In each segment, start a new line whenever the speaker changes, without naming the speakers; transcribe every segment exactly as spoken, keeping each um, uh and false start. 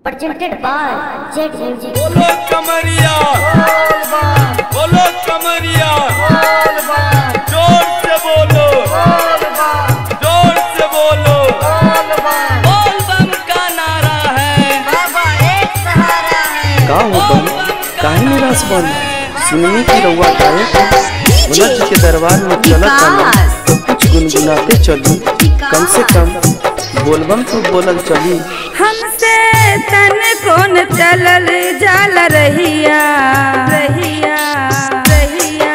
presented by Jet Music।
बोलो कमरिया, बोलो कमरिया, जोर से बोलो, जोर से बोलो। बोल बम का नारा है, बाबा एक सहारा है।
का हो बम काहे निराश बन सुनने की रउआ गाए भोला जी के दरबार में चलत चली तो कुछ गुनगुनाते चली, कम से कम बोलबम तो बोलल चली।
हमसे तन कौन चलल जाल रहिया रहिया रहिया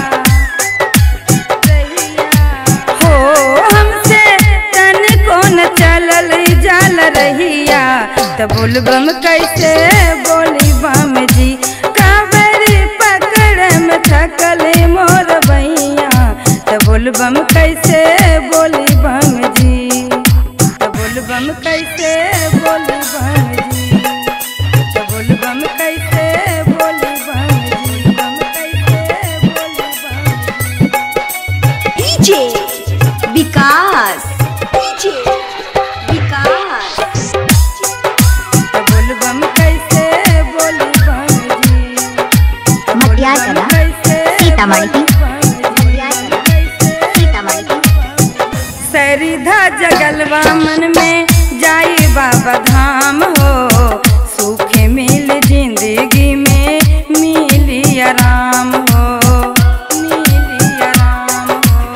रहिया हो, हमसे तन कौन चलल जाल रहिया। त बोलबम कैसे बोली बम जी, कावेरी पकड़ में थकल मोर बहिया। त बोलबम कैसे बोली बम जी, बोलबम कैसे बोली बम जी, तो बोलबम कैसे बोली बम जी, बम कैसे बोली बम।
डीजे विकास, डीजे विकास,
तो बोलबम कैसे बोली बम जी,
मटिया कला सीतामढ़ी
सरिधा जगलवा मन में जाई बाबा धाम हो, सुख मिल जिंदगी में मिली आराम हो, मिली आराम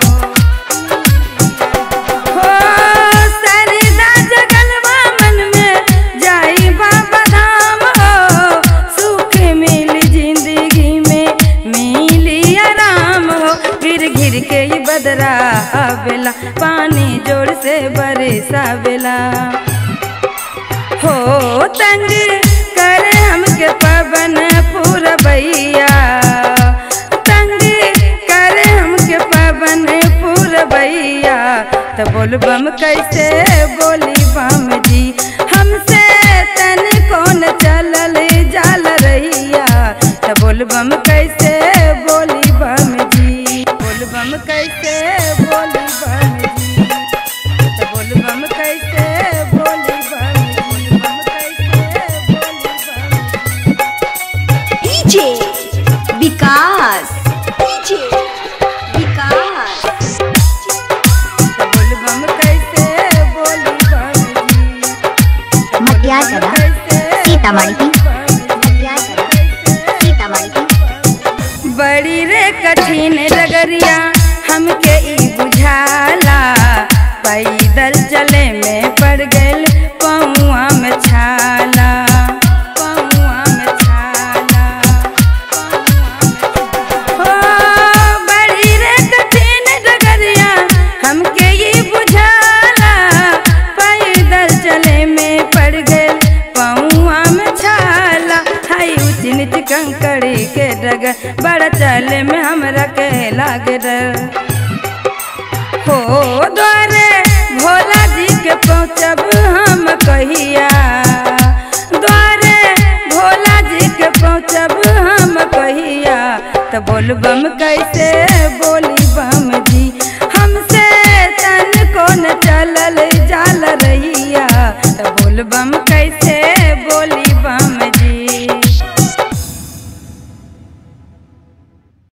हो। हो सरिधा जगलवा मन में जाई बाबा धाम हो, सुख मिल जिंदगी में मिली आराम हो। गिर गिर के ही बदरा आवेला, पानी जोर से बरसावेला हो। तंग करे हमके पवन पूरा भैया, तंग करे हमके पवन पूरा भैया। तो बोलबम कैसे बोली बम जी, हमसे तन कौन चलल जाल रहिया। तो बोलबम कैसे बोली बम जी, बोलबम कैसे बोली बम जी, तो बोलबम कैसे बोली बम जी, बम कैसे बोली बम।
डीजे विकास, डीजे विकास,
तो बोलबम कैसे बोली बम जी,
मटिया कला सीतामढ़ी सीतामढ़ी।
बड़ी रे कठिन डगरिया हमके ई बुझाला, पैदल चले में पड़ गइल पौआ में छाला, पौआ में छाला, हो बड़ी रे कठिन डगरिया हमके ई बुझाला, पैदल चले में पड़ गइल पौआ में छाला। हाय ऊंच नीच कंकड़ी के डगर, बड़ा चले में हमरा के लागे डर हो। द्वारे भोला जी के पहुँचब हम कहिया, द्वारे भोला जी के पहुँचब हम कहिया। तो बोलबम कैसे